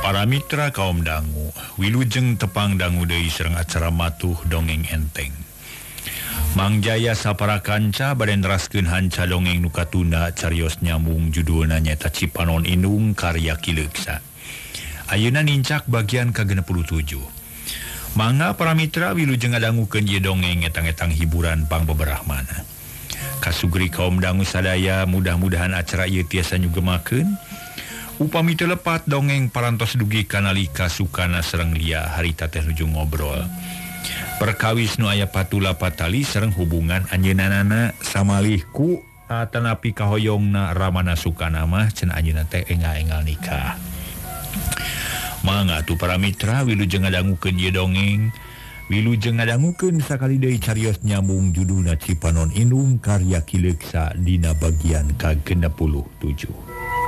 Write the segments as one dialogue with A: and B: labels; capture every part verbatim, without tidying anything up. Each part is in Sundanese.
A: Para mitra kaum dangu, wilujeng tepang dangu deui sareng acara matuh dongeng enteng. Mang Jaya sapara kanca barendraskeun hanca dongeng nu katunda carios nyambung judulna nyaeta Cipanon Indung karya Ki Leuksa. Ayeuna nincak bagian ka genep puluh tujuh. Mangga para mitra wilujeng ngadangukeun ieu dongeng etang-etang hiburan pang beberahmana. Kasugri kaum dangu sadaya mudah-mudahan acara ieu tiasa nyugemakeun. Upami teu lepat dongeng parantos dugi kanalika sukana sareng lia harita teh nuju ngobrol. Perkawis nu aya patula patali sareng hubungan anjeunana samalih ku atanapi kahoyongna ramana sukana mah cenah anjeunna teh engal-engal nikah. Mangga atuh para mitra wilujeng ngadangukeun ieu dongeng. Wilujeng ngadangukeun sakali deui carios nyambung judulna Cipanon Indung karya Ki Leuksa dina bagian ka genep puluh tujuh.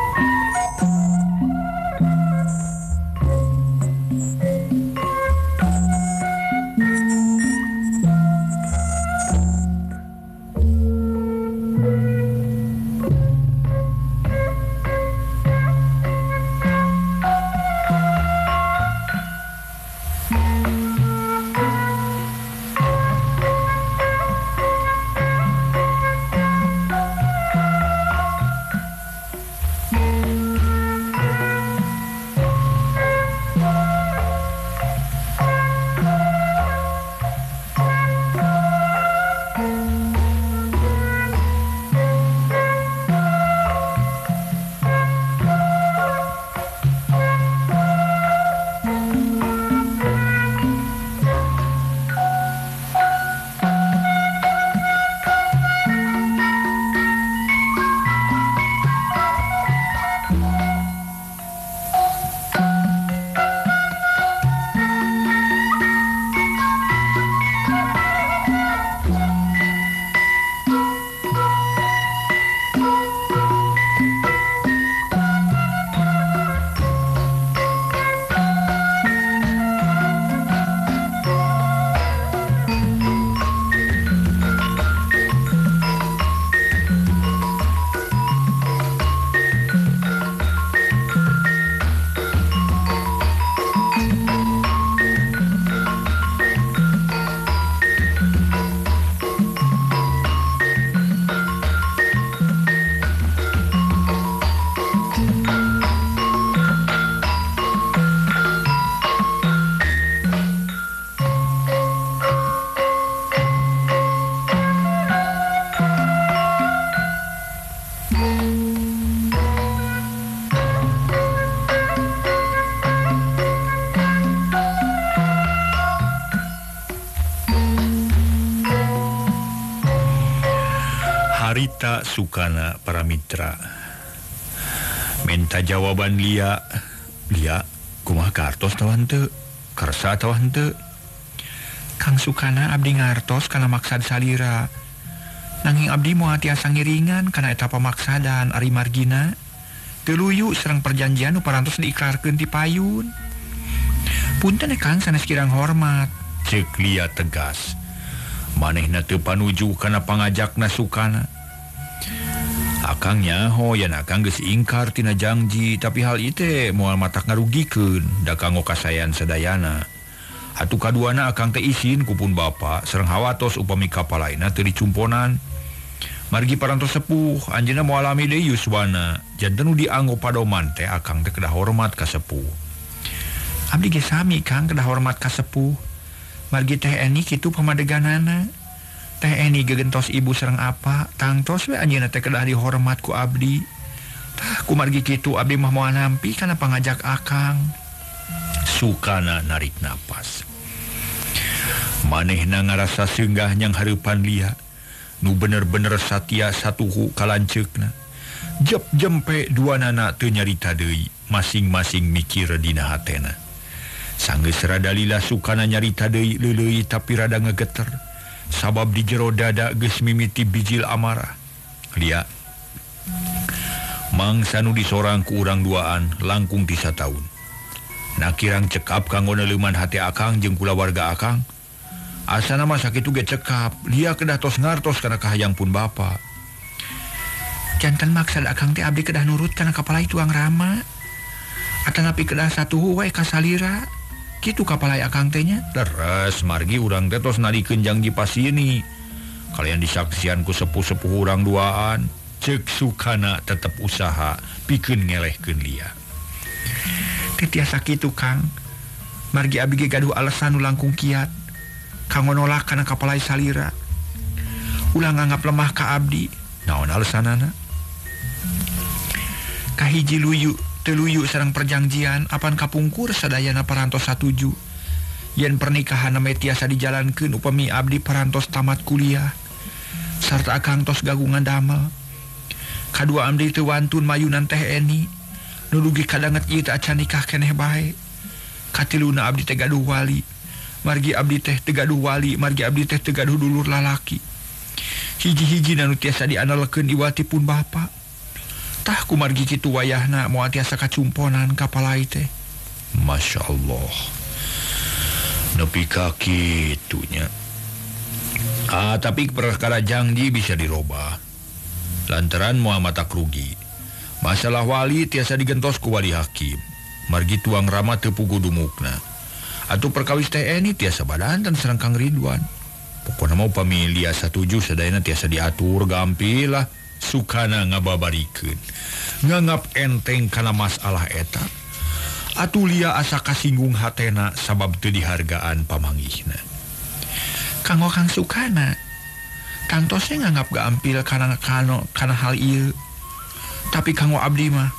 A: Harita sukana para mitra. Minta jawaban lia. Lia, kumaha kartos tawan teu? Karsa tawan teu? Kang Sukana abdi ngartos kana maksad salira. Nanging abdi moal tiasa ngiringan kana eta pamaksadan ari margina. Teu luyu sareng perjanjian nu parantos diiklarkeun ti payun. Punten Kang sanes kirang hormat, ceuk lia tegas. Manehna teu panuju kana pangajakna Sukana. Akangnya hoyan akang geus ingkar tina janji, tapi hal ieu moal matak ngarugikeun da kanggo kasayan sadayana. Atuh kaduana akang teh isin kupun bapa sareng hawatos upami kapalaina teu dicumponan. Margi parantos sepuh anjeunna moal lami deui yuswana, janten nu dianggo padoman teh akang teh kedah hormat ka sepuh. Abdi ge sami Kang kedah hormat ka sepuh. Margi teh eni kitu pamadeganana. Teh eni gegentos ibu sareng apa, tangtos we anjeunna teh kedah dihormat ku abdi. Tah kumargi kitu abdi mah moal nampi kana pangajak akang. Sukana narik napas. Manehna ngarasa seunggah nyang hareupan lia, nu bener-bener satia satuhu kalanceukna. Jep jempe duanana teu nyarita deui, masing-masing mikir dina hatena. Sanggeus rada lila Sukana nyarita deui leuleuy tapi rada ngegeter. Sabab di jero dada geus mimiti bijil amarah. Lia, mangsa nu disorang ku urang duaan langkung ti sataun. Nakirang cekap kanggo neleuman hati akang jeung kulawarga akang. Asana mah sakitu ge cekap, lia kedah tos ngartos kana kahayang pun bapa. Janten maksad akang teh abdi kedah nurut kana kapala tuang Rama.
B: Atanapi kedah satu wae ka salira. Kitu kapalai akang teh nya.
A: Leres margi urang teh tos nadikeun janji pasini. Kalian disaksian ku sepuh-sepuh urang duaan, ceuk Sukana tetep usaha pikeun ngelehkeun Lia.
B: Teu tiasa kitu Kang. Margi abdi ge gaduh alesan nu langkung kiat. Kanggo nolak kana kapalai salira. Ulah nganggap lemah ka abdi.
A: Naon alesanana?
B: Kahiji luyu teu luyu sareng perjanjian apan kapungkur sadayana parantos satuju. Yen pernikahan me tiasa dijalankeun upami abdi parantos tamat kuliah. Sarta akang tos gagungan damel. Kadua abdi teu wantun mayunan teh Eni. Nu dugi kadanget ieu teh acan nikah keneh bae. Katiluna abdi teh gaduh wali. Margi abdi teh teu gaduh wali, margi abdi teh teu gaduh dulur lalaki. Hiji-hiji nu tiasa diandelkeun iwatipun bapa. Tah kumargi kitu wayahna moal tiasa kacumponan kapalai teh.
A: Masya Allah. Nepi ka kitunya. Ah, tapi perkara janji bisa dirobah. Lantaran moal matak rugi. Masalah wali tiasa digentos ku wali hakim. Margi tuang rama teu pugu dumukna. Atuh perkawis teh Eni tiasa badanten sareng Kang Ridwan. Pokona mau pamilia satuju sadayana tiasa diatur gampil lah. Sukana ngababarikeun. Nganggap enteng kana masalah eta. Atuh Lia asa kasinggung hatena sabab teu dihargaan pamanggihna.
B: Kanggo Kang Sukana. Kang tos nganggap gampil kana kana kana hal ieu. Tapi kanggo abdi mah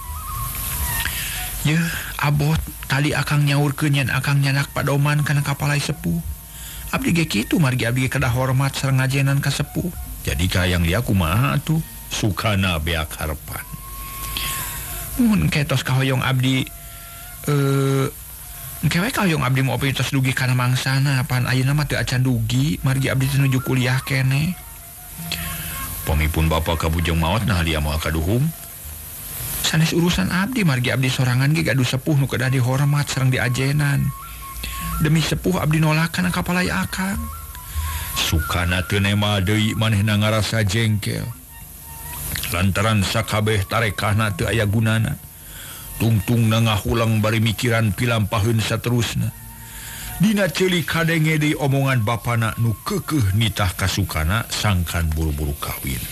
B: ye abot tali akang nyaurkeun yen akang nyanak padoman kana kapalai sepuh. Abdi ge kitu margi abdi ge kedah hormat sareng ngajenan ka sepuh.
A: Jadi kayang Lia kumaha atuh? Sukana beak harepan.
B: Mun ketos kahoyong abdi eh Kewe kahoyong abdi mau opi tos dugi kana mangsana pan ayeuna mah teu acan dugi margi abdi teh nuju kuliah keneh.
A: Pamipun bapa kabujeng maot nah Lia moal kaduhung.
B: Sanes urusan abdi margi abdi sorangan ge gaduh sepuh nu kedah dihormat sareng diajenan. Demi sepuh abdi nolak kana kapalai akang.
A: Sukana teu nema deui manehna ngarasa jengkel. Lantaran sakabeh tarekahna teu aya gunana. Tungtungna ngahulang bari mikiran pilampaheun saterusna. Dina ceuli kadenge deui omongan bapana nu keukeuh nitah ka Sukana sangkan buru-buru kawin.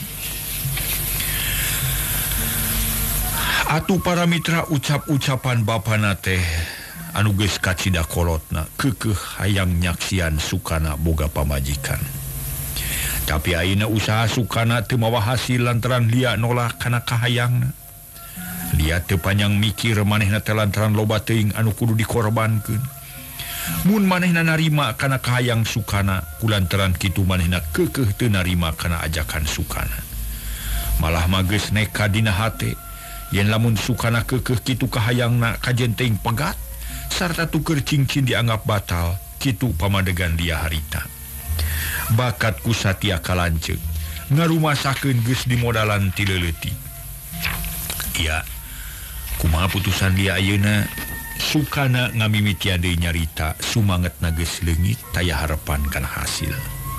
A: Atuh para mitra ucap-ucapan bapana teh anu geus kacida kolotna keukeuh hayang nyaksian Sukana boga pamajikan. Tapi ayeuna usaha Sukana teu mawa hasil lantaran Lia nolak kana kahayangna. Lia teu panjang mikir manehna teh lantaran loba teuing anu kudu dikorbankeun. Mun manehna narima kana kahayang Sukana, kulantaran kitu manehna keukeuh teu narima kana ajakan Sukana. Malah mah geus neka dina hate, yen lamun Sukana keukeuh kitu kahayangna kajen teuing pegat, sarta tuker cincin dianggap batal, kitu pamadegan Lia harita. Bakat ku satia kalanceuk, ngarumasakeun geus dimodalan ti leuleutik. Iya, kumaha putusan Lia ayeuna? Sukana ngamimitian deui nyarita, sumangetna geus leungit taya harepan kana hasil.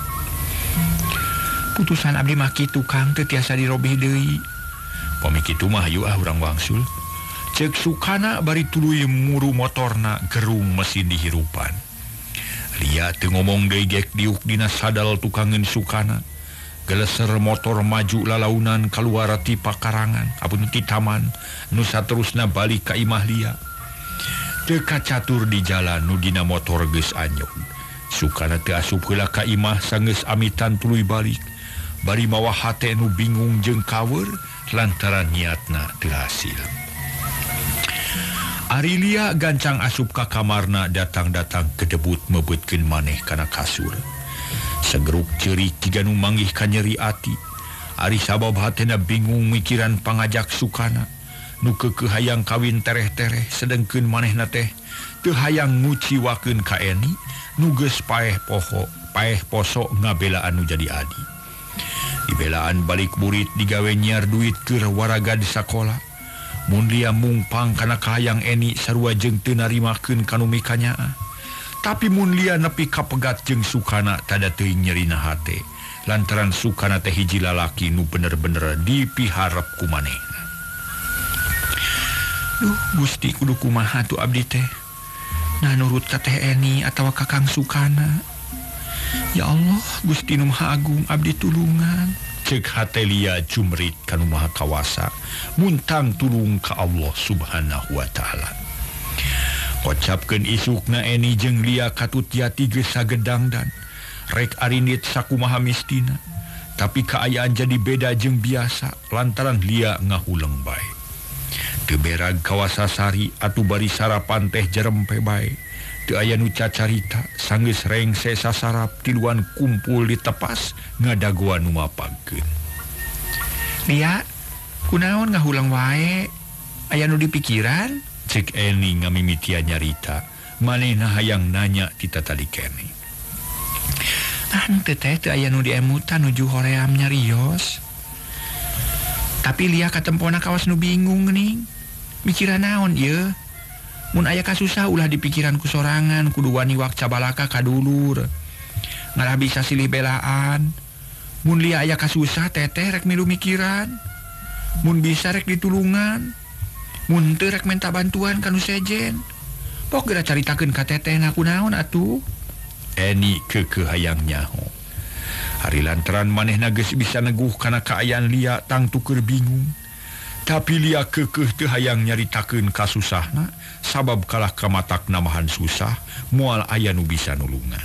B: Putusan abdi mah kitu Kang teu tiasa dirobih deui.
A: Pami kitu mah hayu ah urang wangsul. Ceuk Sukana bari tuluy muru motorna gerung mesin dihirupan. Lia teu ngomong deui gek diuk dina sadal tukangeun Sukana. Geleser motor maju lalaunan kaluar ti pakarangan, apun ti taman, nu saterusna balik ka imah Lia. Teu kacatur di jalan nu dina motor geus anyog. Sukana teu asup heula ka imah sanggeus amitan tuluy balik. Bari mawa hate nu bingung jeung kawer lantaran niatna teu hasil. Ari Lia gancang asup ka kamarna datang-datang kedebut mebeutkeun maneh kana kasur. Segeruk ceurik jiga nu manggih ka nyeri ati. Ari sabab hatena bingung mikiran pangajak Sukana. Nu keukeuh hayang kawin tereh-tereh sedengkeun manehna teh teu hayang nguciwakeun ka Eni nu geus paeh poho, paeh poso ngabela anu jadi adi. Dibelaan balik murid digawe nyiar duit keur waraga di sakola. Mun Lia mungpang kana kahayang Eni sarua jeung teu narimakeun kanu mikanyaa. Tapi mun Lia nepi ka pegat jeung Sukana tada teuing nyerina hate. Lantaran Sukana teh hiji lalaki nu bener-bener dipiharep ku manehna.
B: Duh Gusti kudu kumaha tuh abdi teh. Nah nurut ka teh Eni atawa Kakang Sukana. Ya Allah Gusti Nu Maha Agung abdi tulungan.
A: Cek hate Lia jumrit kanu maha kawasa, muntang tulung ka Allah subhanahu wa ta'ala. Kocapkeun isukna Eni jeung Lia katut jati geus sagedang dan rek arinit sakumaha mistina. Tapi kaayaan jadi beda jeung biasa lantaran Lia ngahuleng bae. Teu berag kawasa sari atuh bari sarapan teh jerempe bae. Teu aya nu cacarita sanggeus rengse sasarap tiluan kumpul di tepas ngadagoan nu mapagkeun.
B: Lia, kunaon ngahulang wae? Aya nu dipikiran?
A: Cek Eni ngamimitia nyarita, manehna hayang nanya kita tadi kene.
B: Ante teh teu aya nu diemutan nuju hoream nyarios. Tapi Lia katempona kawas nu bingung geuning. Mikiran naon ieu? Mun aya kasusah ulah dipikiran ku sorangan kudu wani wak cabalaka kadulur. Ngarah bisa silih belaan. Mun Lia aya kasusah teteh rek milu mikiran. Mun bisa rek ditulungan. Mun teu rek minta bantuan kanu sejen. Pok geura caritakeun ka tetehna kunaon atuh?
A: Eni keukeuh hayang nyaho. Hari lantaran manehna geus bisa neguh kana kaayaan Lia tang tuker bingung. Tapi Lia keukeuh teu hayang nyaritakeun kasusahna sabab kalah kamatak namahan susah moal aya nu bisa nulungan.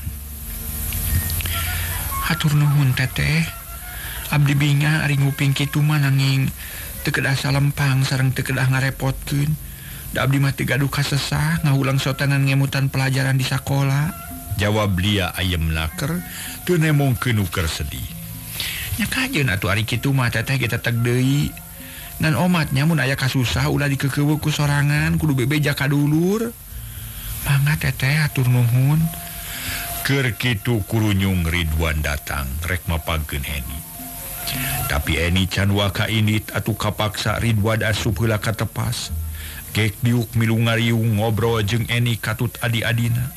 B: Hatur nuhun teteh. Abdi binga ari nguping kitu mah nanging teu kedah salempang sareng teu kedah ngarepotkeun. Da abdi mah teu gaduh kasesah ngahulang sotanan ngemutan pelajaran di sakola.
A: Jawab Lia ayem laker teu nemongkeun uker sedih.
B: Nya kajeun atuh ari kitu mah teteh kita teg deui. Ngan omatnya mun aya kasusah ulah dikeukeuweuk ku sorangan kudu bebeja ka dulur. Mangga teteh atur nuhun.
A: Keur kitu kurunyung Ridwan datang rek mapagkeun Eni. Tapi Eni can waka indit atuh kapaksa Ridwan asup heula ka tepas. Gek diuk milu ngariung ngobrol jeung Eni katut adi-adina.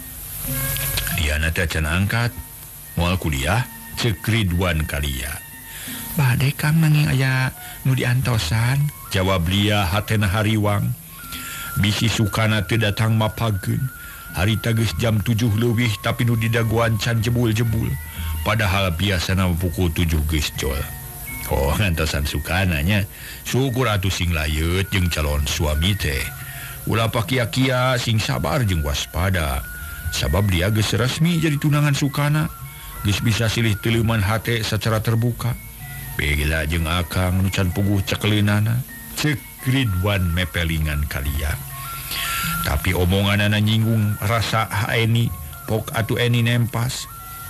A: Diana teh can angkat. Moal kuliah ceuk Ridwan ka Lia.
B: Bade Kang nanging aya nu diantosan.
A: Jawab Lia hatena hariwang. Bisi Sukana teu datang mapagkeun. Harita geus jam tujuh leuwih tapi nu didaguan can jebul-jebul. Padahal biasana pukul tujuh geus jol. Oh ngantosan Sukana nya. Syukur atuh sing layeut jeung calon suami teh. Ulah pakia-kia sing sabar jeung waspada. Sabab dia geus resmi jadi tunangan Sukana. Geus bisa silih teuliman hate secara terbuka. Begila jeung akang nu can puguh cekleunana. Ceuk Ridwan mepelingan ka Lia. Tapi omonganana nyinggung rasa Eni. Pok atuh Eni nempas.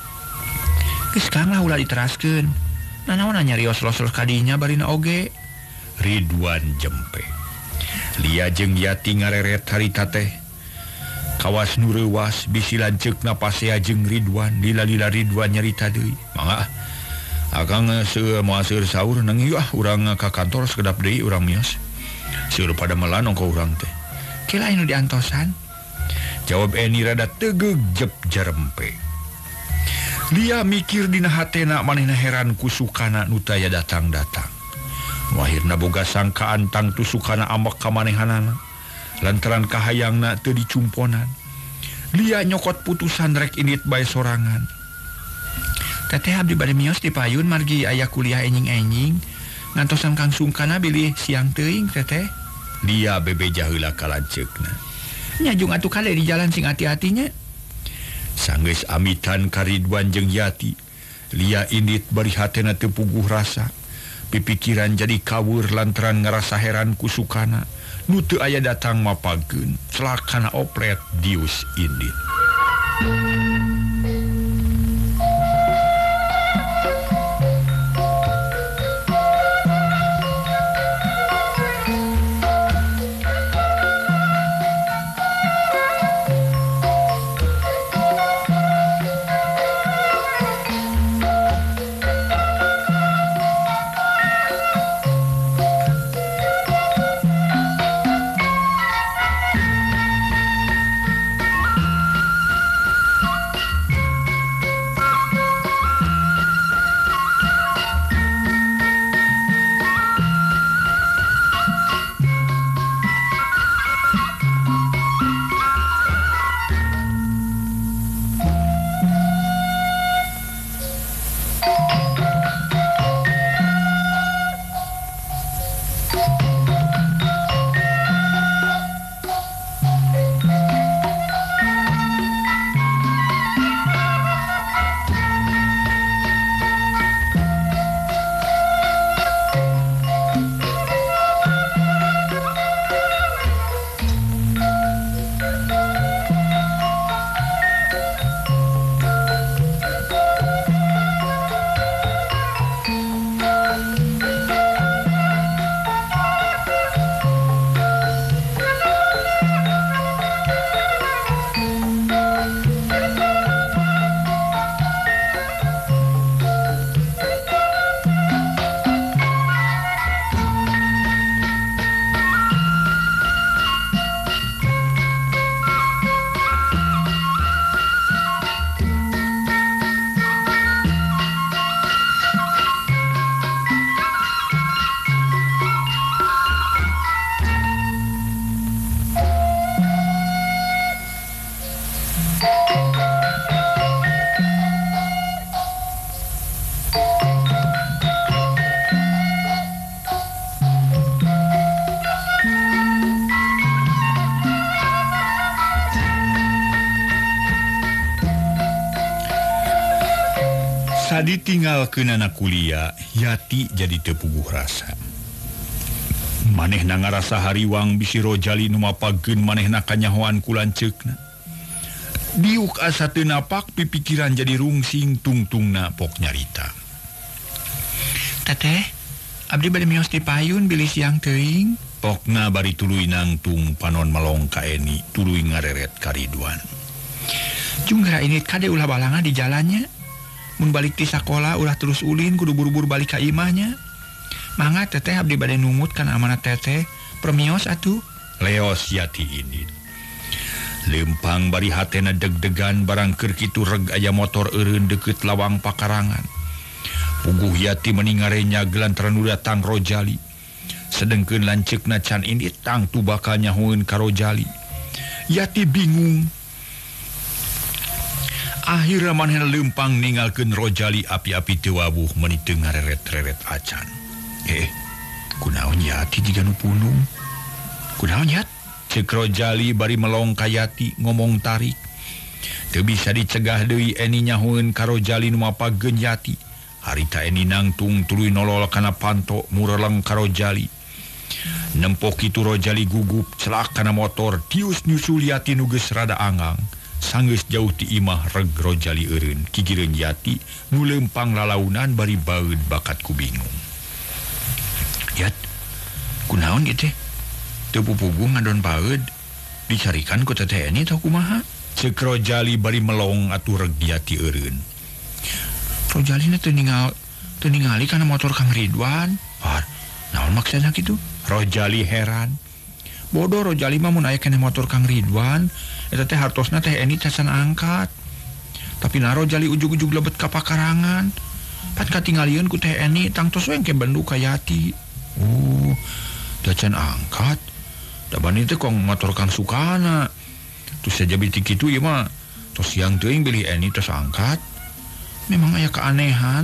B: Geus Kang lah ulah diteraskeun. Nanaon nyarios los-los kadinya barina oge.
A: Ridwan jempe. Lia jeung Yati ngareret harita teh. Kawas nu reuwas bisi lanceuk napasea jeung Ridwan. Lila-lila Ridwan nyarita deui. Mangga akang seueur moal seueur saur nanging ah urang ka kantor sekedap deui urang mios. Seueur pada melanong ka urang teh.
B: Kila anu diantosan?
A: Jawab Eni rada tegegjep jarempe. Lia mikir dina hatena manehna heran ku Sukana nu taya datang-datang. Nu akhirna boga sangkaan tang tu Sukana ambek ka manehanana. Lantaran kahayangna teu dicumponan. Lia nyokot putusan rek indit bae sorangan. Teteh abdi bade mios di payun margi aya kuliah enjing-enjing. Ngantosan Kang Sukana bilih siang teuing teteh. Lia bebeja heula ka lanceukna.
B: Nya jung atuh kale di jalan sing hati-hatinya.
A: Sanggeus amitan ka Ridwan jeung Yati. Lia indit bari hatena teu puguh rasa. Pipikiran jadi kaweur lantaran ngarasa heran ku Sukana. Nu teu aya datang mapagkeun. Celakana oplet dius indit. ditinggalkeun anak kuliah Yati jadi tepuguh rasa manehna ngarasa hariwang bisi Rojali nu mapageun manehna kanyahoan ku lanceukna diuk asa teu napak pipikiran jadi rungsing tungtungna pok nyarita
B: Teteh abdi bade mios di payun bilih siang teuing
A: pokna bari tuluy nangtung panon malong ka Eni tuluy ngareret ka Ridwan
B: Junggara ini kade ulah balanga di jalannya mun balik ti sakola ulah terus ulin kudu buru-buru balik ka imahnya mangga teteh abdi bade numut kana amanat teteh permios atuh
A: leos Yati ini lempang bari hatena deg-degan barang keur kitu reg aya motor eureun deukeut lawang pakarangan puguh Yati meningarenya gelantaran nu datang Rojali sedengkeun lanceukna can indit tang tu bakal nyahoeun ka Rojali Yati bingung akhirna manehna lempang ninggalkeun Rojali api-api teu wabuh meuni teu ngareret-reret acan eh kunaon Yati jiga nu punung kunaon Yat ceuk Rojali bari melong ka Yati ngomong tarik teu bisa dicegah deui Eni nyahoeun ka Rojali nu mapageun Yati harita Eni nangtung tuluy nolol kana panto mureleng ka Rojali nempok kitu Rojali gugup celak kana motor tius nyusul Yati nu geus rada anggang sanggeus jauh ti imah reg Rojali eureun kigireun Yati nu lempang lalaunan bari baeud bakat ku bingung Yat kunaon ieu teh teu pupugu ngadon baeud dicarikan ku teteh Eni tah kumaha ceuk Rojali bari melong atuh reg Yati eureun Rojali na teu ningal teu ningali kana motor Kang Ridwan par naon maksudna kitu Rojali heran bodoh Rojali mah mun aya keneh motor Kang Ridwan eta teh hartosna teh Eni cacan angkat tapi na Rojali ujug-ujug lebet ka pakarangan pat katingalieun ku teh Eni tang tos we engke bendu ka Yati oh cacan angkat da bani teh kong motor Kang Sukana terus saja biti kitu ieu mah tos siang teuing bilih Eni tos angkat memang aya keanehan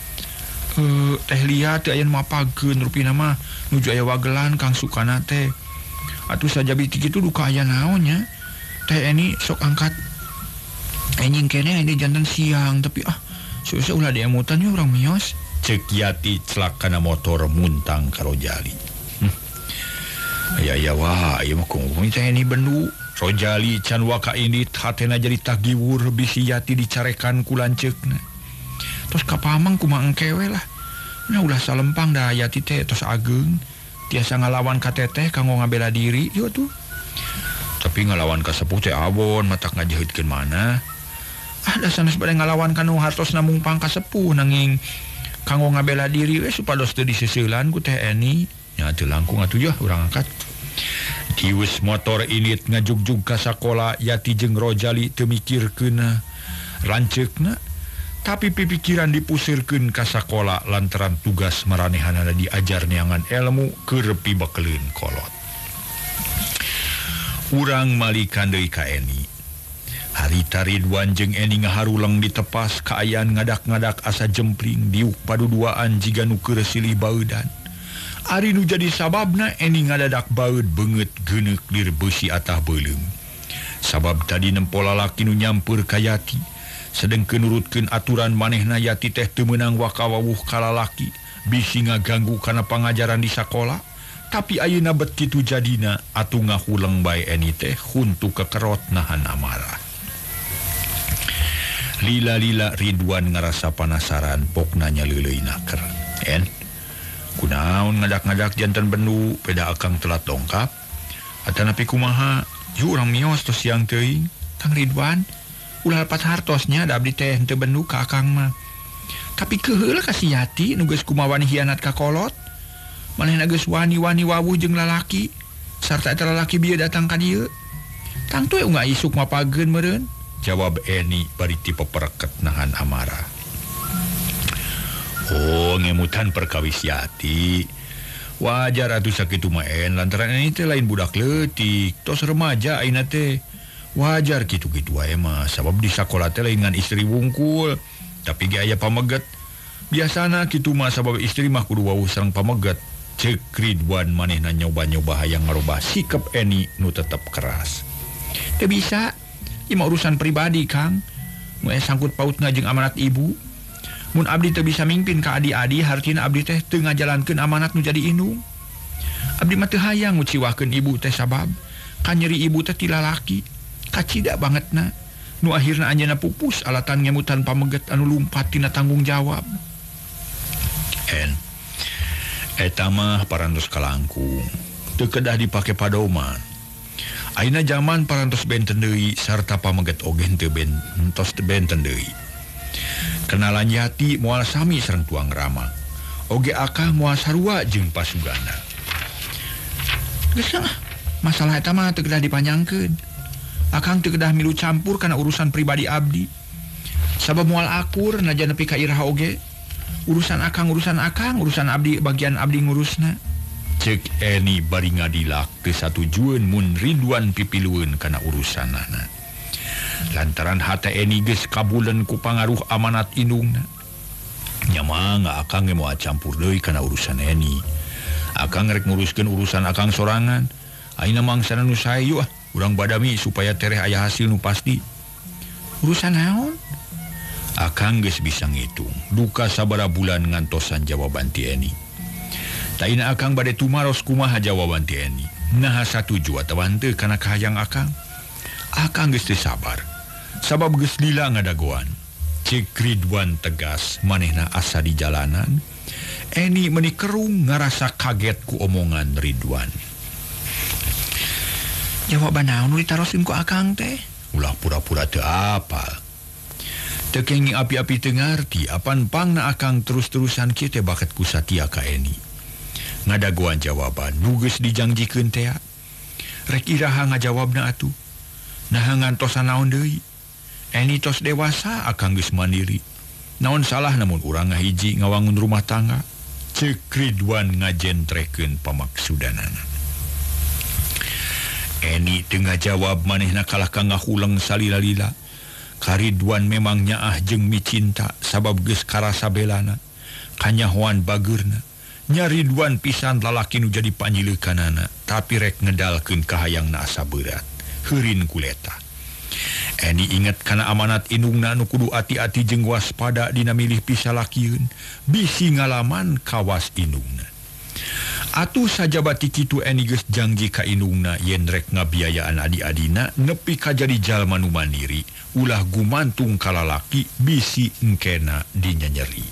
A: eh teh liat teu aya nu mapageun rupina mah nuju aya wagelan Kang Sukana teh atuh saja biti kitu duka aya naon nya teh Eni sok angkat enjing kene ini jantan siang tapi ah susah ulah diemutan ya orang mios ceuk Yati celak kana motor muntang ka Rojali hm. aya aya wah ieu mah kumaha teh Eni bendu Rojali can waka indit hatena jadi tagiwur bisi Yati dicarekan ku lanceukna tos kapamang kumaha engke we lah nah ulah salempang da Yati teh tos ageng tiasa ngalawan ka teteh kanggo ngabela diri yo tuh tapi ngalawan ka sepuh teh abon matak ngajeutkeun mana ah da sanes bade ngalawan ka nu hartosna mungpang ka sepuh nanging kanggo ngabela diri we supados teu diseuselan ku teh Eni nya teu langkung atuh yeuh urang angkat tius motor init ngajugjug ka sakola Yati jeung Rojali teu mikirkeun lanceukna tapi pipikiran dipusirkeun ka sakola lantaran tugas maranehanana diajar neangan ilmu keur pibakeleun kolot urang malikan deui ka Eni harita Ridwan jeung Eni ngaharuleng di tepas kaayaan ngadak-ngadak asa jempling diuk paduduaan jiga nu keur silih baeudan ari nu jadi sababna Eni ngadadak baeud beungeut geuneuk lir beusi atah beuleum sabab tadi nempo lalaki nu nyampeur ka Yati sedengkeun nurutkeun aturan manehna Yati teh teu meunang wakawawuh ka lalaki bisi ngaganggu kana pangajaran di sakola tapi ayeuna bet kitu jadina atuh ngahuleng bae Eni teh huntu kekerot nahan amarah lila-lila Ridwan ngarasa panasaran pokna nyaleuleuna keur en kunaon ngadak-ngadak janten bendu peda akang telat dongkap atanapi kumaha yu urang mios tos siang teuing Kang Ridwan ulah lepat hartosnya da abdi teh henteu bendu ka akang mah tapi keheula ka si Yati nu geus kumaha wani hianat ka kolot manehna geus wani-wani wawuh jeung lalaki sarta eta lalaki bieu datang ka dieu tang teu ungga isuk mapageun meureun jawab Eni bari ti pepereket nahan amarah oh ngemutan perkawis Yati wajar atuh sakitu mah en lantaran Eni teh lain budak leutik tos remaja ayeuna teh wajar gitu-gitu wae mah sabab di sakola teh lain ngan istri wungkul tapi ge aya pameget biasana kitu mah sabab istri mah kudu wawuh sareng pameget ceuk Ridwan manehna nyoba-nyoba hayang ngarubah sikap Eni nu tetep keras teu bisa ieu mah urusan pribadi Kang nu aya sangkut pautna jeung amanat ibu
B: Mun abdi teu bisa mingpin ka adi-adi hartina abdi teh teu ngajalankeun amanat nu jadi indung. Abdi mah teu hayang nguciwakeun ibu teh sabab kan nyeri ibu teh ti lalaki kacida bangetna nu akhirna anjeunna pupus alatan ngemutan pameget anu lumpat tina tanggung jawab.
A: En eta mah parantos kalangkung teu kedah dipake padoman. Ayeuna zaman parantos benten deui sarta pameget oge teu bentos teu benten deui. Kenalan jati moal sami sareng tuang rama. Oge akah moal sarua jeung pasugana. Geus lah, masalah eta mah teu kedah dipanjangkeun. Akang teu kedah milu campur kana urusan pribadi abdi. Sabab moal akur najan nepi ka iraha oge. Urusan akang urusan akang, urusan abdi bagian abdi ngurusna. Cek Eni bari ngadilak teu satujueun mun Ridwan pipilueun kana urusanana. Lantaran hata Eni geus kabulen ku pangaruh amanat indungna. Nya mah akang ge moal campur deui kana urusan Eni. Akang rek nguruskeun urusan akang sorangan. Ayeuna mangsana nu sayu ah, urang badami supaya tereh aya hasil nu pasti. Urusan naon? Akang geus bisa ngitung duka sabara bulan ngantosan jawaban ti Eni. Taina akang bade tumaros kumaha jawaban ti Eni. Naha satuju atawa henteu kana kahayang akang. Akang geus teu sabar. Sabab geus lila ngadagoan. Cek Ridwan tegas manehna asa di jalanan. Eni meuni kerung ngarasa kaget ku omongan Ridwan. Jawaban naon nu ditaroskeun ku akang teh? Ulah pura-pura teu apal. Teu kengi api-api teu ngarti apan pangna akang terus-terusan kieu teh baket ku satia ka Eni. Ngadagoan jawaban nu geus dijangjikeun teh. Rek iraha ngajawabna atuh. Naha ngantosan naon deui? Eni tos dewasa akang geus mandiri. Naon salah namun urang ngahiji ngawangun rumah tangga? Cek Ridwan ngajentrekeun pamaksudanana. Eni teu ngajawab manehna kalah ka ngahuleng salila-lila. Ka Ridwan memang nyaah jeung micinta sabab geus karasa belana. Kanyahoan bageurna. Nya Ridwan pisan lalaki nu jadi panjileukanana, tapi rek ngedalkeun kahayangna asa berat. Heurin kuleta. Eni inget kana amanat indungna nu kudu ati-ati jeung waspada dina milih pisalakieun, bisi ngalaman kawas indungna. Atuh sajabati kitu Eni geus janji ka indungna yen rek ngabiayaan adi-adina nepi ka jadi jalma nu mandiri, ulah gumantung ka lalaki bisi engkena dinyanyeri.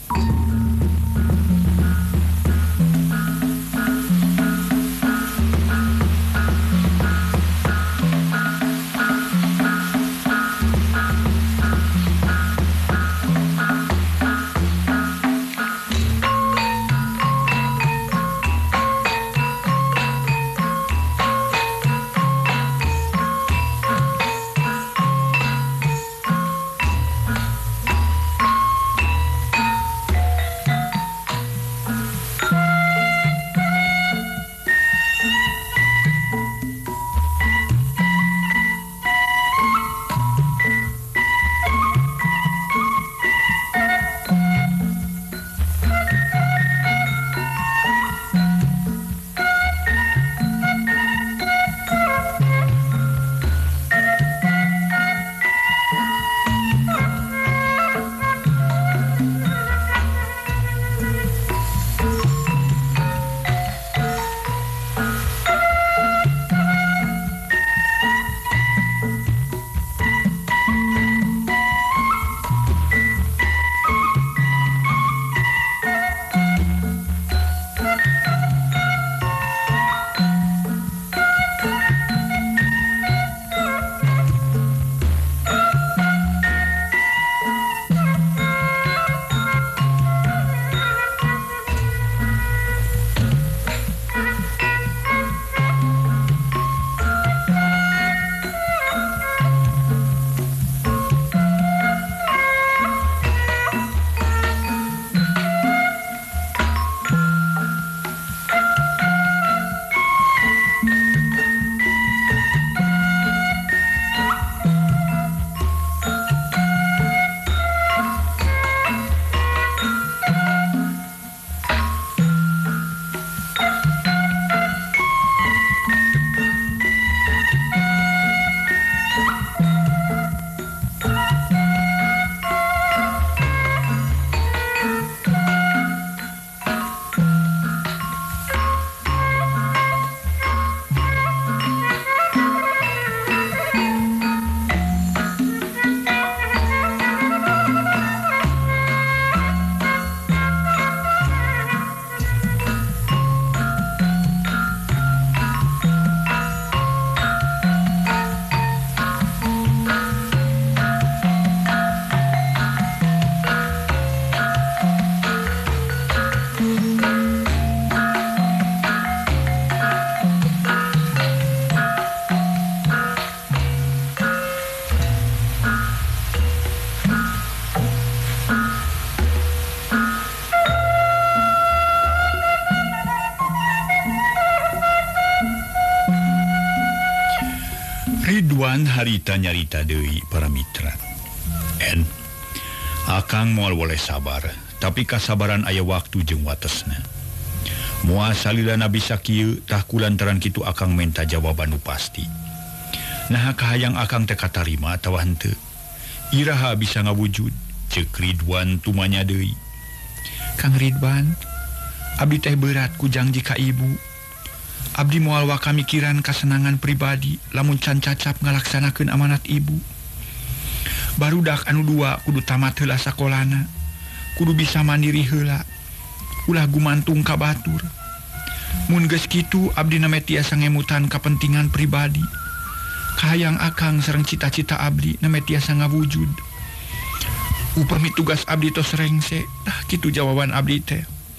A: Ridwan harita nyarita deui para mitra. En akang moal boleh sabar, tapi kasabaran aya waktu jeung watesna. Moal salilana bisa kieu tah kulantaran kitu akang menta jawaban nu pasti. Nah kahayang akang teu katarima atawa henteu. Iraha bisa ngawujud, ceuk Ridwan tumanya deui.
B: Kang Ridwan, abdi teh berat ku janji ka ibu. Abdi moal waka mikiran kasenangan pribadi lamun can cacap ngalaksanakeun amanat ibu. Barudak anu dua kudu tamat heula sakolana, kudu bisa mandiri heula, ulah gumantung ka batur. Mun geus kitu abdi na tiasa ngemutan kapentingan pribadi. Kahayang akang sareng cita-cita abdi na tiasa ngawujud. Upami tugas abdi tos rengse, tah kitu jawaban abdi teh.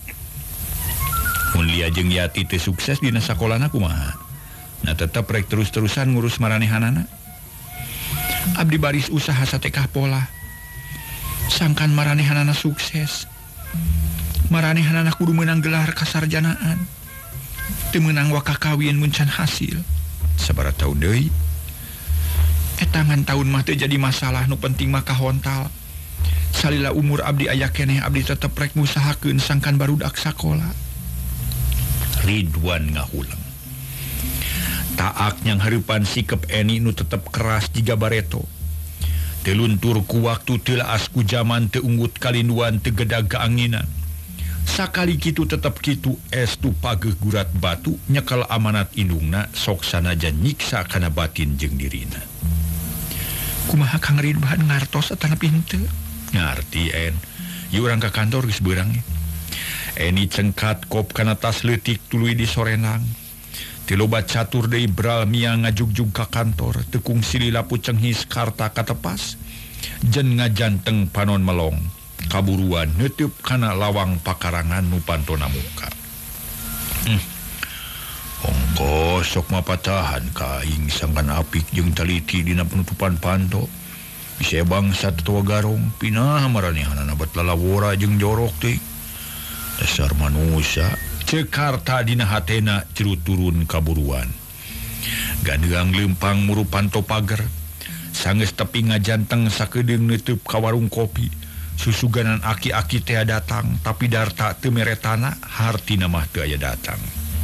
A: Mun Lia jeung Yati teu sukses dina sakolana kumaha? Na tetep rek terus-terusan ngurus maranehanana. Abdi baris usaha satekah pola. Sangkan maranehanana sukses. Maranehanana kudu meunang gelar kasarjanaan. Teu meunang waka kawin mun can hasil.
B: Sabaraha taun deui. Etangan taun mah teu jadi masalah, nu penting mah kahontal. Salila umur abdi aya keneh abdi tetep rek ngusahakeun sangkan barudak sakola.
A: Ridwan ngahulang. Taak nyang hareupan sikep Eni nu tetep keras jiga bareto. Teu luntur ku waktu teu laas ku jaman teu unggut kalinduan teu gedag kaanginan. Sakali kitu tetep kitu estu pageuh gurat batu nyekel amanat indungna sok sanajan nyiksa kana batin jeung dirina.
B: Kumaha Kang Ridwan ngartos atanapi henteu?
A: Ngarti En. Ieu urang ka kantor geus beurang. Eni cengkat kop kana tas leutik tuluy di sorenang. Teu loba catur deui bral mia ngajugjug ka kantor, teu kungsi lilapu cenghis karta katepas. Jen ngajanteng panon melong, kaburuan neuteub kana lawang pakarangan nu pantona muka. Hmm. Ongko sok mapatahan ka aing sangkan apik jeung taliti dina penutupan panto. Bisa bangsa tetua garong pinah maranehanana bat lalawora jeung jorok teh. Dasar manusia, cekarta dina hatena cerut turun kaburuan. Gandeang lempang murupan topager, sanggeus tepi ngajanteng sakedeung neuteub ka warung kopi. Susuganan aki-aki teh datang, tapi darta teu meretana, hartina mah teu aya datang.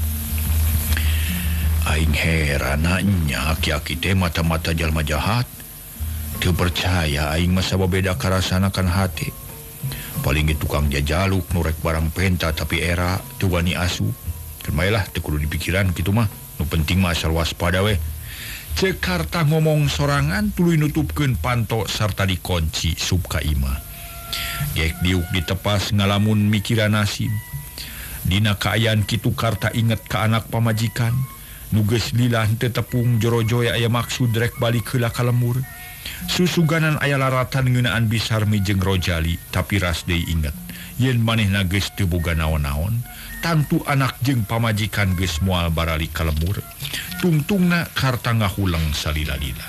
A: Aing herana nya aki-aki teh mata-mata jalma jahat. Teu percaya aing mah sababeda karasana kan hate. Paling ge tukang jajaluk nurek barang penta tapi era teu wani asu. Kemailah teu kudu dipikiran kitu mah. Nu penting mah asal waspada we. Cekarta ngomong sorangan tuluy nutupkeun panto sarta dikunci sub ka imah. Gek diuk ditepas ngalamun mikiran nasib. Dina kaayaan kitu karta inget ka anak pamajikan. Nu geus lillah teu tepung jorojoy aya maksud rek balik heula ka lembur. Susuganan aya laratan ngeunaan Bisarmi jeung Rojali, tapi ras deui inget yen manehna geus teu boga naon-naon, tangtu anak jeung pamajikan geus moal barali ka lembur. Tungtungna karta ngahulang salila-lila.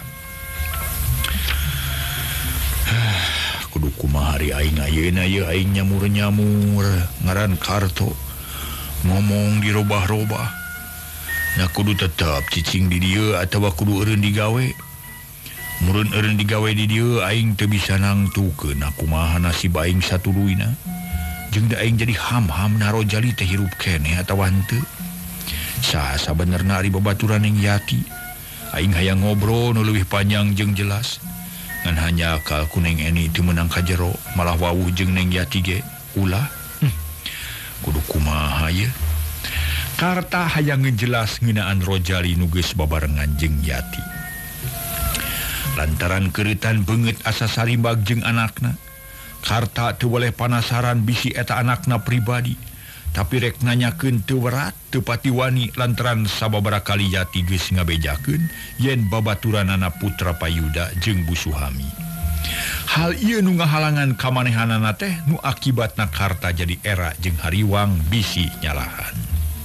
A: Kudu kumaha ari aing ayeuna ieu aing nyamur-nyamur ngaran Karto. Ngomong dirobah-robah. Na kudu tetep cicing di dieu atawa kudu eureun digawe. Murun eureun digawe di dieu aing teu bisa nangtukeun kumaha nasib aing satuluyna. Jeung da aing jadi ham-ham na Rojali teh hirup keneh atawa henteu. Saha sabenerna ari babaturan ning Yati. Aing hayang ngobrol nu leuwih panjang jeung jelas. Ngan hanya akal ku Neng Eni teu meunang ka jero, malah wawuh jeung Neng Yati ge ulah. Hm. Kudu kumaha ye? Karta hayang ngejelas ngeunaan Rojali nu geus babarengan jeung Yati. Lantaran keuritan beungeut asa sarimbag jeung anakna, Karta teu boleh panasaran bisi eta anakna pribadi, tapi rek nanyakeun teu werat, teu pati wani lantaran sababaraha kali Yati geus ngabejakeun yen babaturanana putra Payuda jeung Bu Suhami. Hal ieu nu ngahalangan kamanehanana teh nu akibatna Karta jadi era jeung hariwang bisi nyalahan.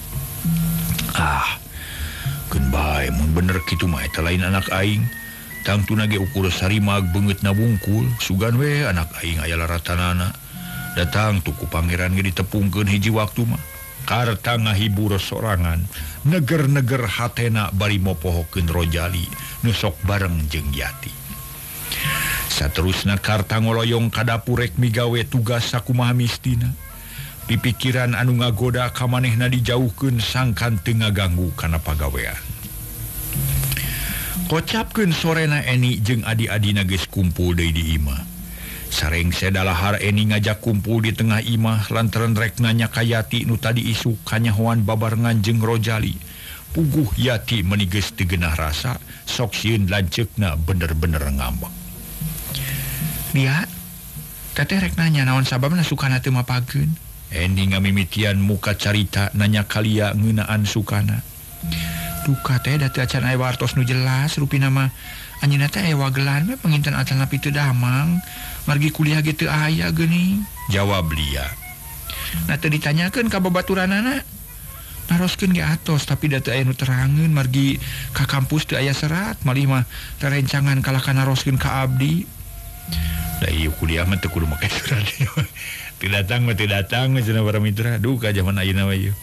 A: Ah, keun bae mun bener kitu mah eta lain anak aing. Tangtuna ge ukur sarimag beungeutna wungkul, sugan we anak aing aya laratanana. Datang tuku pangeran ge ditepungkeun hiji waktu mah. karta ngahibur sorangan neger-neger hatena bari mopohokeun Rojali nusok bareng jeung Yati. Saterusna karta ngoloyong ka dapur rek migawe tugas sakumaha mistina. Pipikiran anu ngagoda ka manehna dijauhkeun sangkan teu ngaganggu kana pagawean. Kocapkeun sorena Eni jeung adi-adina geus kumpul deui di imah. Sareng sedalahar Eni ngajak kumpul di tengah imah lantaran rek nanya ka Yati nu tadi isu kanyahoan babarengan jeung Rojali. Puguh Yati meuni geus teu geunah rasa, sok sieun lanceukna bener-bener ngambek. Dia, teteh rek nanya naon sababna sukana teu mapageun. Eni ngamimitian muka carita nanya kalia ngeunaan sukana. Duka teh da teu acan aya wartos nu jelas rupina mah anjeunna teh aya wagelan mah penginten acan tapi teu damang margi kuliah ge teu aya geuning. Jawab Lia. Na teu ditanyakeun ka babaturanana. Naroskeun ge atos tapi da teu aya nu terangeun margi ka kampus teu aya serat malih mah rerencangan kalahkan naroskeun ka abdi. Da ieu kuliah mah teu kudu make surat. Teu datang mah teu datang cenah para mitra. Duh ka zaman ayeuna mah ieu.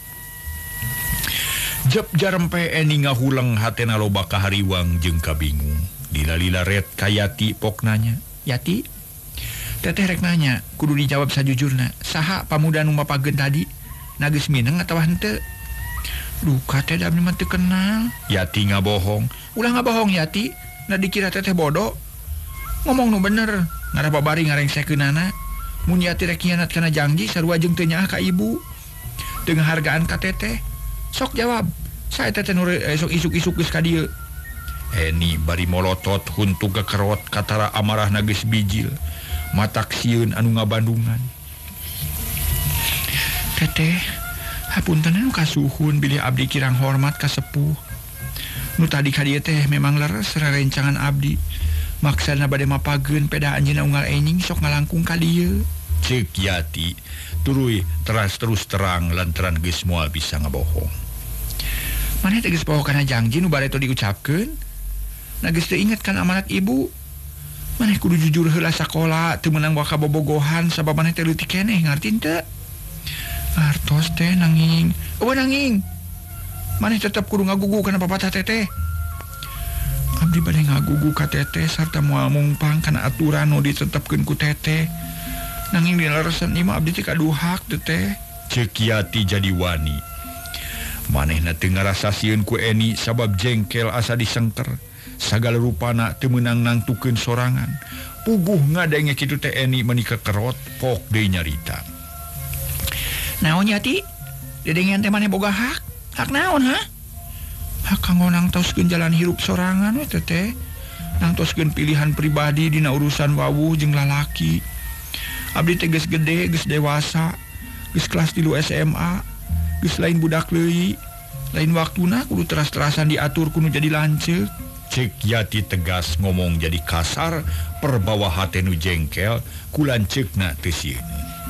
A: Jep jarempe Eni ngahulang hatena loba kahariwang jeung kabingung. Lila-lila red ka Yati pok nanya. Yati, teteh rek nanya, kudu dijawab sajujurna. Saha pamuda nu mapageun tadi? Na geus mineng atawa henteu? Duh, teh da mah teu kenal. Yati ngabohong. Ulah ngabohong Yati, na dikira teteh bodoh. Ngomong nu bener, ngarah babari ngarengsekeunana. Mun Yati rek hianat kana janji sarua jeung teu nyaah ka ibu. Teu ngahargaan ka teteh. Sok jawab, saya teteh nu esok isuk-isuk geus ka dieu. Eni bari molotot huntu kekerot katara amarahna geus bijil. Matak sieun anu ngabandungan. Teteh, hapunten nu kasuhun bilih abdi kirang hormat ka sepuh. Nu tadi ka dieu teh memang leres rerencangan abdi. Maksana bade mapageun peda anjeunna unggal enjing sok ngalangkung ka dieu. Ceuk Yati, turuy teras terus terang lantaran geus moal bisa ngabohong. Maneh teh geus poho kana janji nu bareto diucapkeun? Na geus teu inget kan amanat ibu? Maneh kudu jujur heula sakola, teu meunang waka bobogohan sabab maneh teh leutik keneh, ngarti teu? Artos teh nanging. Eueuh nanging. Maneh tetep kudu ngagugu kana papatah teteh. Abdi bade ngagugu ka teteh sarta moal mungpang kana aturan nu ditetepkeun ku teteh. Nanging dina leresan ieu mah abdi teh kaduhak teteh. Ceuk Yati jadi wani. Manehna teu ngarasa sieun ku Eni sabab jengkel asa disengker. Sagala rupana teu meunang nangtukeun sorangan. Puguh ngadenge kitu teh Eni meuni kekerot pok deui nyarita. Naon Yati? Dedengean teh maneh boga hak? Hak naon ha? Hak kanggo nangtoskeun jalan hirup sorangan we teteh. Nangtoskeun pilihan pribadi dina urusan wawuh jeung lalaki. Abdi teh geus gede, geus dewasa, geus kelas tilu S M A. Geus lain budak leuwih, lain waktuna kudu teras-terasan diatur kudu jadi lanceuk. Ceuk Yati tegas ngomong jadi kasar, perbawa hate nu jengkel, ku lanceukna teu sieun.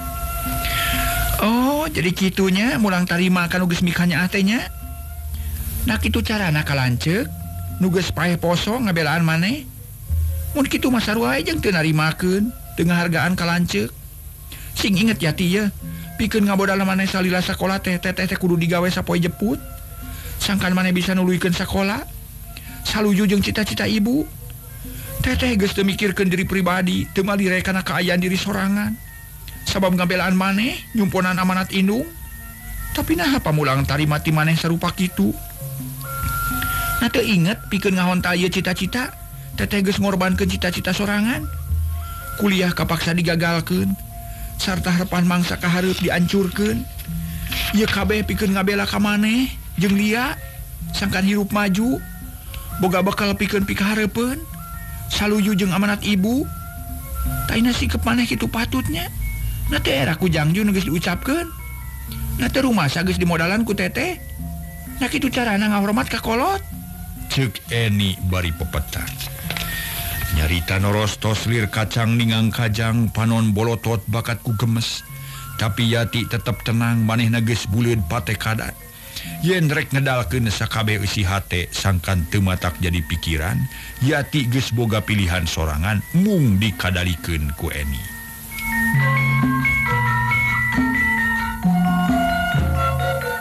A: Oh, jadi kitunya mulang tarima kanu geus mikanya atenya. Nah kitu carana ka lanceuk, nu geus paeh poso ngabelaan maneh. Mun kitu mah sarua jeung teu narimakeun, teu ngahargaan ka lanceuk. Sing inget Yati ye. Pikeun ngabodal maneh salila sakola teh teteh teh kudu digawe sapoe jeput. Sangkan maneh bisa nuluykeun sakola. Saluju jeung cita-cita ibu. Teteh geus teu mikirkeun diri pribadi, teu malire kana kaayaan diri sorangan. Sabab ngabelaan maneh nyumponan amanat indung. Tapi naha pamulang tarima ti maneh sarupa kitu. Na teu inget pikeun ngahontal ieu cita-cita, teteh geus ngorbankeun cita-cita sorangan. Kuliah kapaksa digagalkeun. Sarta harapan mangsa kahareup diancurkeun. Ieu kabeh pikeun ngabela ka maneh jeung Lia sangkan hirup maju boga bekal pikeun pikahareupeun saluju jeung amanat ibu. Taina sikep maneh kitu patutnya. Na teh era ku jangju nu geus diucapkeun. Na teh rumasa geus dimodalan ku teteh. Na kitu carana ngahormat ka kolot. Ceuk Eni bari pepetan. Nyarita norostos lir kacang ningang kajang panon bolotot bakat ku gemes. Tapi Yati tetep tenang manehna geus buleud patekadan. Yen rek ngedalkeun sakabeh isi hate sangkan teu matak jadi pikiran, Yati geus boga pilihan sorangan mung dikadalikeun ku Eni.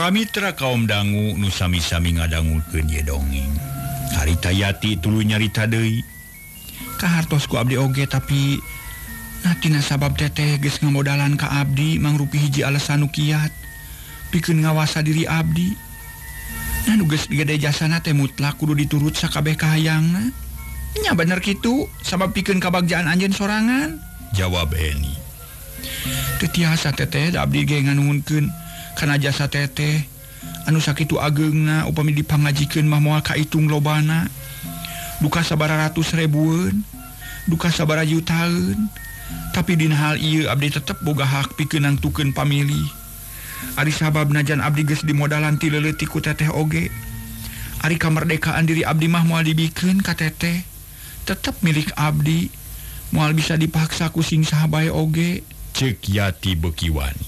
A: Para mitra kaum dangu nu sami-sami ngadangulkeun ye dongeng. Harita Yati tuluy nyarita deui.
B: Kahartos ku abdi oge tapi natina sabab teteh geus ngamodalan ka abdi mangrupi hiji alasan nu kiat pikeun ngawasa diri abdi. Nah nu geus gede jasana teh mutlak kudu diturut sakabeh kahayangna. Nya bener kitu sabab pikeun kabagjaan anjeun sorangan.
A: Jawab Eni.
B: Teu tiasa teteh da abdi ge nganuhunkeun kana jasa teteh anu sakitu ageungna upami dipangajikeun mah moal kaitung lobana. Duka sabara ratus ribueun, duka sabara jutaeun. Tapi dina hal ieu abdi tetep boga hak pikeun nangtukeun pamilih. Ari sabab najan abdi geus dimodalan ti leuleutik ku teteh oge. Ari kamardekaan diri abdi mah moal dibikeun ka teteh tetep milik abdi, moal bisa dipaksa ku sing saha bae oge.
A: Ceuk Yati beuki wani.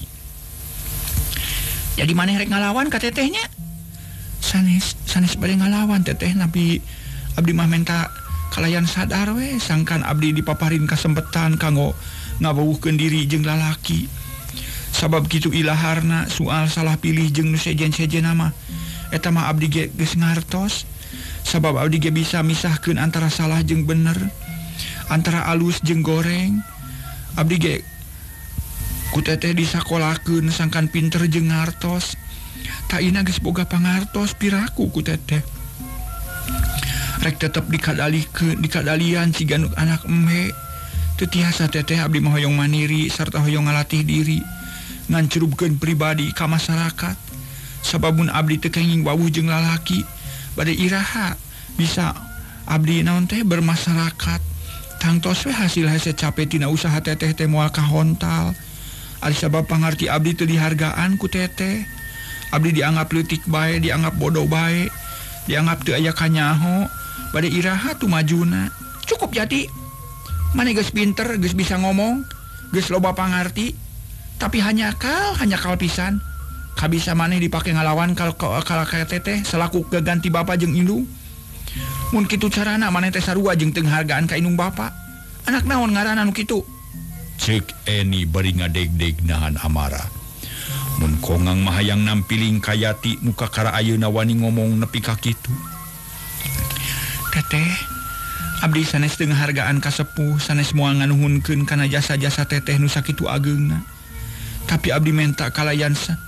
B: Jadi maneh rek ngalawan ka tetehnya? Sanes, sanes bade ngalawan teteh nabi abdi mah menta kalayan sadar we sangkan abdi dipaparin kasempetan kanggo ngabawuhkeun diri jeung lalaki. Sabab kitu ilaharna soal salah pilih jeung nu sejen-sejen mah eta mah abdi ge geus ngartos. Sabab abdi ge bisa misahkeun antara salah jeung bener, antara alus jeung goreng. Abdi ge ku teteh disakolakeun sangkan pinter jeung ngartos. Taina geus boga pangartos piraku ku teteh. Rek tetep dikadalikeun dikadalian siga anak emhe. Teu tiasa teteh abdi mah hoyong mandiri sarta hoyong ngalatih diri ngancurupkeun pribadi ka masyarakat. Sababun abdi teu kenging wawuh jeung lalaki bade iraha bisa abdi naon teh bermasyarakat. Tangtos we hasil hese cape tina usaha teteh teh moal kahontal. Ari sabab pangarti abdi teu dihargaan ku teteh. Abdi dianggap leutik bae, dianggap bodoh bae, dianggap teu aya kanyaho, bade iraha tu majuna. Cukup Yati. Maneh geus pinter, geus bisa ngomong, geus loba pangarti, tapi hanya kal, hanya kal pisan. Kabisa maneh dipake ngalawan kal kal ka teteh selaku keganti bapa jeung indung. Mun kitu carana maneh teh sarua jeung teu nghargaan ka indung bapa. Anak naon ngaranna nu kitu?
A: Ceuk Eni bari ngadeg-deg nahan amarah. Mun kongang mahayang nampiling ka Yati muka kara ayeuna wani ngomong nepi ka kitu.
B: Teteh, abdi sanes teu ngahargaan ka sepuh, sanes moal nganuhunkeun kana jasa-jasa teteh nu sakitu ageungna. Tapi abdi menta kalayan sa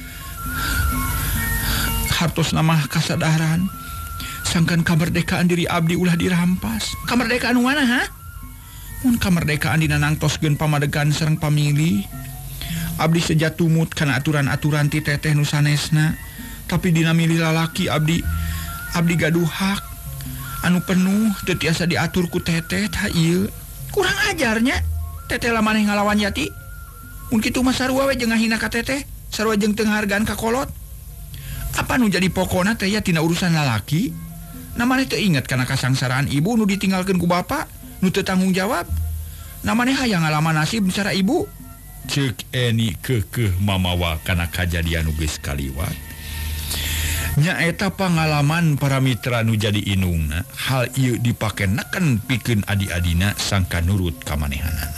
B: hartosna mah kasadaran. Sangkan kamardekaan diri abdi ulah dirampas. Kamardekaan mana ha? Mun kamardekaan dina nangtoskeun pamadegan sareng pamilih. Abdi sejatumut kana aturan-aturan ti teteh nu sanesna. Tapi dina milih lalaki abdi abdi gaduh hak anu penuh teu tiasa diatur ku teteh tah ieu. Kurang ajarnya teteh lah maneh ngalawan Yati. Mun kitu mah sarua we jeung ngahina ka teteh, sarua jeung teu ngahargaan ka kolot. Apa nu jadi pokona teh ya tina urusan lalaki? Na maneh teu inget kana kasangsaraan ibu nu ditinggalkeun ku bapa, nu teu tanggung jawab. Na maneh hayang ngalaman nasib cara ibu.
A: Ceuk Eni keukeuh mamawa kana kajadian nu geus kaliwat. Nya eta pangalaman para mitra nu jadi inungna, hal ieu dipake neken pikeun adi-adina sangka nurut ka manehanana.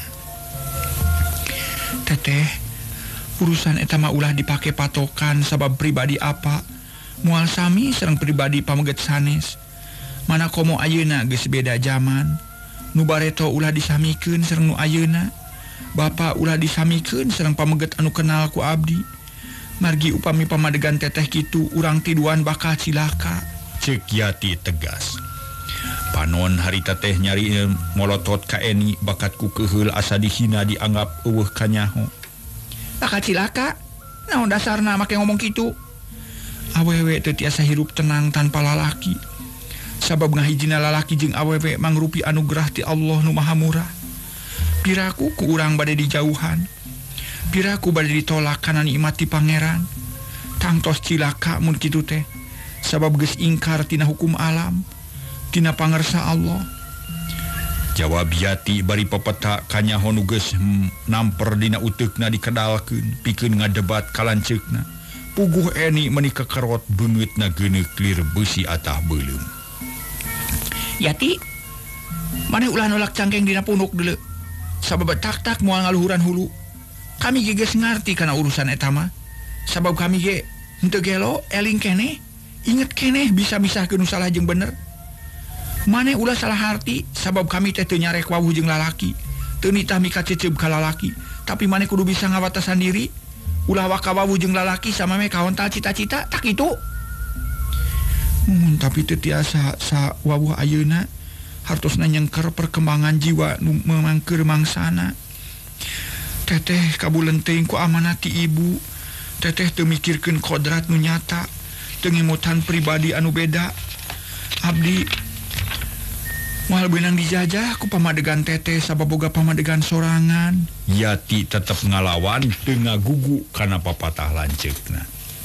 B: Teteh, urusan eta mah ulah dipake patokan sabab pribadi apa, moal sami sareng pribadi pameget sanes. Mana komo ayeuna geus beda zaman, nu bareto ulah disamikeun sareng nu ayeuna. Bapa ulah disamikeun sareng pameget anu kenal ku abdi. Margi upami pamadegan teteh kitu urang tiduan bakal cilaka.
A: Ceuk Yati tegas. Panon harita teh nyari molotot ka Eni bakat ku keheul asa dihina dianggap eueuh kanyaho.
B: Bakal cilaka? Naon dasarna make ngomong kitu? Awewe teu tiasa hirup tenang tanpa lalaki. Sabab ngahijina lalaki jeung awewe mangrupi anugerah ti Allah nu Maha Murah. Piraku ku urang bade dijauhan. Piraku bade ditolak kana nikmat ti pangeran. Tangtos cilaka mun kitu teh. Sabab geus ingkar tina hukum alam, tina pangersa Allah.
A: Jawab Yati bari pepeta kanyaho nu geus namper dina uteukna dikedalkeun pikeun ngadebat kalanceukna. Puguh Eni meuni kekerot beungeutna geuneuk lir beusi atah beuleum.
B: Yati, maneh ulah nolak cangkeng dina punduk deuleu. Sabab tak-tak moal ngaluhuran hulu. Kami ge geus ngarti kana urusan eta mah. Sabab kami ge henteu gelo eling keneh inget keneh bisa misahkeun nu salah jeung bener. Mane ulah salah arti sabab kami teh teu nyarek wawuh jeung lalaki teu nitah mika ceceub ka lalaki tapi mane kudu bisa ngawatasan diri ulah waka wawuh jeung lalaki sama me kaontal cita-cita tak itu. Hmm, tapi teu tiasa sa wawuh ayeuna hartosna nyengker perkembangan jiwa nu memangkeur mangsana. Teteh kabulenteng ku amanat ti ibu. Teteh teu mikirkeun kodrat nu nyata, teu ngimutan pribadi anu beda. Abdi moal beunang dijajah ku pamadegan teteh sabab boga pamadegan sorangan.
A: Yati tetep ngalawan teu ngagugu kana papatah lanceukna.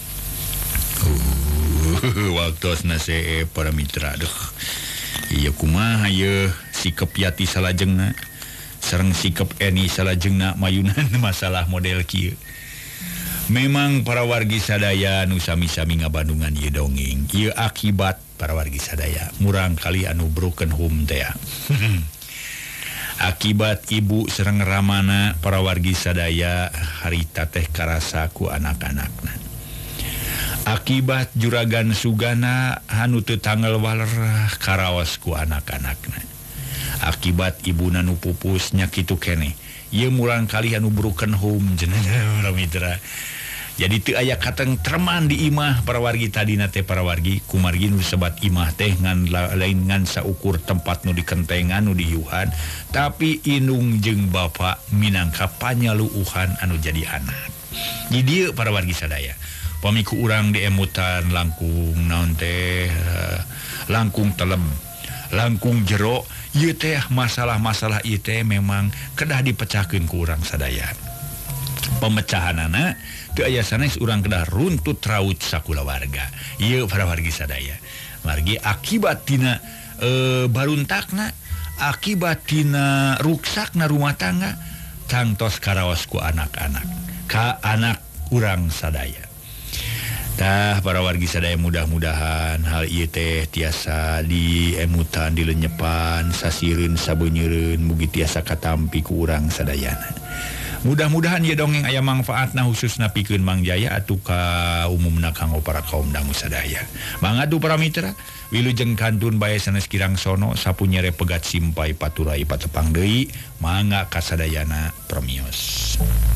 A: Uh, waktosna see para mitra deuh. Ieu kumaha ieu sikep Yati salajengna sareng sikep Eni salajengna mayunan masalah model kieu. Memang para wargi sadaya nu sami-sami ngabandungan ieu dongeng. Ieu akibat para wargi sadaya murang kali anu broken home teh. Akibat ibu sareng ramana para wargi sadaya harita teh karasa ku anak-anakna. Akibat juragan sugana anu teu tanggal waler karaos ku anak-anakna. Akibat ibuna nu pupus nya kitu keneh. Ieu murang kali anu broken home cenah para mitra. Jadi teu aya katengtreman di imah para wargi tadina teh para wargi kumargi nu sebat imah teh ngan lain ngan saukur tempat nu dikentengan nu diuhan tapi indung jeung bapa minangka panyaluuhan anu jadi anak. Jadi dieu para wargi sadaya pamiku urang diemutan langkung naon teh uh, langkung telem langkung jero ieu teh masalah-masalah ieu teh memang kedah dipecahkeun ku urang sadaya. Pemecahanana teu aya sanes urang kedah runtut raut sakulawarga. Ieu para wargi sadaya. Margi akibat tina e, baruntakna, akibat tina ruksakna rumah tangga tangtos karaos ku anak-anak. Ka anak urang sadaya. Tah para wargi sadaya mudah-mudahan hal ieu teh tiasa diemutan dilenyepan sasireun sabeuneureun mugi tiasa katampi ku urang sadayana. Mudah-mudahan ieu dongeng aya manfaatna khususna pikeun Mang Jaya atuh ka umumna kanggo para kaum dangu sadaya. Mangadu para mitra, wilujeng kantun bae sanes kirang sono sapunyere pegat simpai paturai patepang deui mangga kasadayana premios.